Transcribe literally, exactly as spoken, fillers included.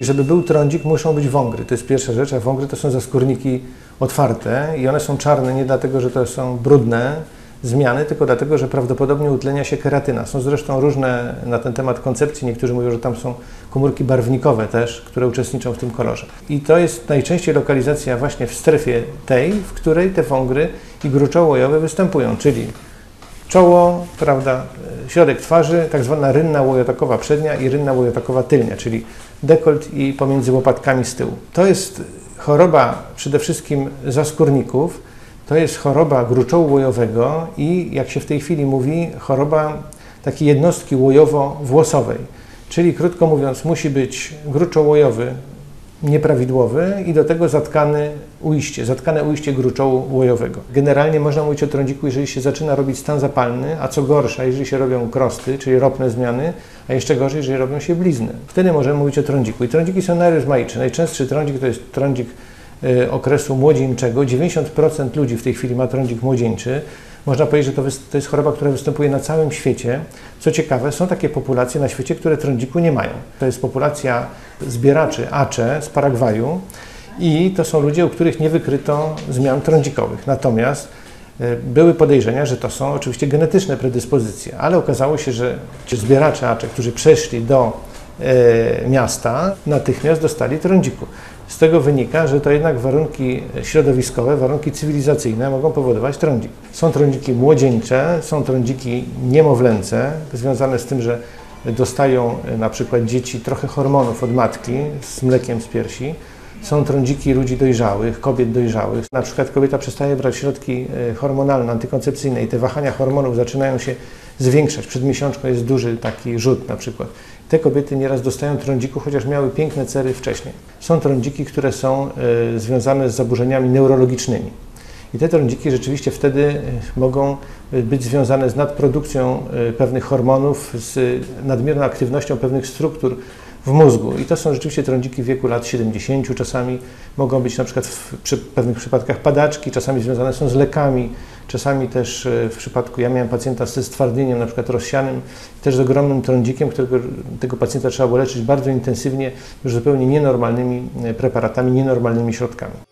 Żeby był trądzik, muszą być wągry. To jest pierwsza rzecz, a wągry to są zaskórniki otwarte i one są czarne nie dlatego, że to są brudne zmiany, tylko dlatego, że prawdopodobnie utlenia się keratyna. Są zresztą różne na ten temat koncepcje. Niektórzy mówią, że tam są komórki barwnikowe też, które uczestniczą w tym kolorze. I to jest najczęściej lokalizacja właśnie w strefie tej, w której te wągry i gruczoły łojowe występują, czyli czoło, prawda, środek twarzy, tak zwana rynna łojotokowa przednia i rynna łojotokowa tylnia, czyli dekolt i pomiędzy łopatkami z tyłu. To jest choroba przede wszystkim zaskórników, to jest choroba gruczołu łojowego i, jak się w tej chwili mówi, choroba takiej jednostki łojowo-włosowej. Czyli krótko mówiąc, musi być gruczoł łojowy nieprawidłowy i do tego zatkane ujście, zatkane ujście gruczołu łojowego. Generalnie można mówić o trądziku, jeżeli się zaczyna robić stan zapalny, a co gorsza, jeżeli się robią krosty, czyli ropne zmiany, a jeszcze gorzej, jeżeli robią się blizny. Wtedy możemy mówić o trądziku. I trądziki są najrozmaitsze. Najczęstszy trądzik to jest trądzik y, okresu młodzieńczego. dziewięćdziesiąt procent ludzi w tej chwili ma trądzik młodzieńczy. Można powiedzieć, że to, to jest choroba, która występuje na całym świecie. Co ciekawe, są takie populacje na świecie, które trądziku nie mają. To jest populacja zbieraczy Acze z Paragwaju i to są ludzie, u których nie wykryto zmian trądzikowych. Natomiast y, były podejrzenia, że to są oczywiście genetyczne predyspozycje, ale okazało się, że ci zbieracze Acze, którzy przeszli do y, miasta, natychmiast dostali trądziku. Z tego wynika, że to jednak warunki środowiskowe, warunki cywilizacyjne mogą powodować trądzik. Są trądziki młodzieńcze, są trądziki niemowlęce, związane z tym, że dostają na przykład dzieci trochę hormonów od matki z mlekiem z piersi. Są trądziki ludzi dojrzałych, kobiet dojrzałych. Na przykład kobieta przestaje brać środki hormonalne, antykoncepcyjne i te wahania hormonów zaczynają się zwiększać. Przed miesiączką jest duży taki rzut na przykład. Te kobiety nieraz dostają trądziku, chociaż miały piękne cery wcześniej. Są trądziki, które są y, związane z zaburzeniami neurologicznymi. I te trądziki rzeczywiście wtedy y, mogą być związane z nadprodukcją y, pewnych hormonów, z y, nadmierną aktywnością pewnych struktur w mózgu. I to są rzeczywiście trądziki w wieku lat siedemdziesięciu. Czasami mogą być na przykład w przy pewnych przypadkach padaczki, czasami związane są z lekami, czasami też w przypadku, ja miałem pacjenta ze stwardnieniem na przykład rozsianym, też z ogromnym trądzikiem, którego tego pacjenta trzeba było leczyć bardzo intensywnie, już zupełnie nienormalnymi preparatami, nienormalnymi środkami.